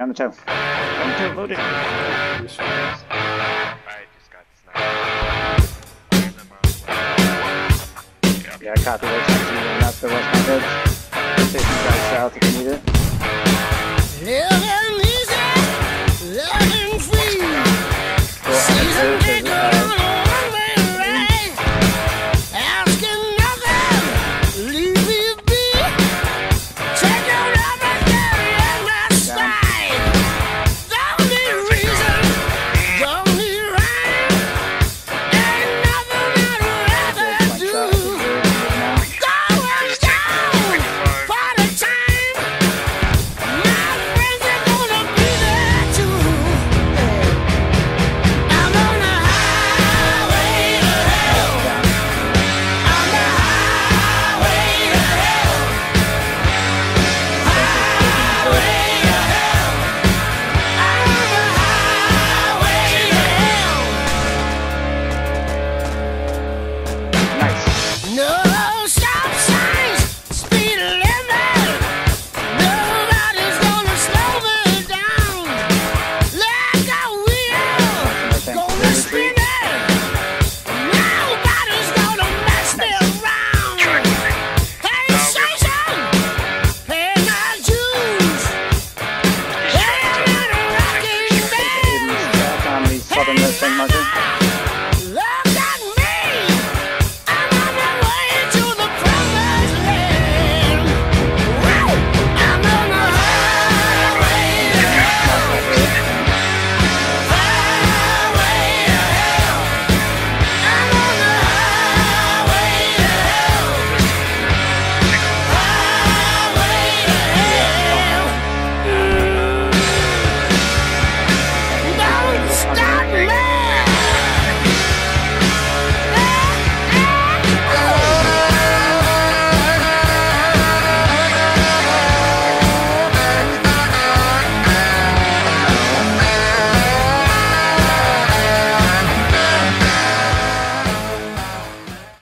On the toe. On the toe, loaded. I just got sniped. Yeah, copy that. That's the west my head. Station drive south if you need it.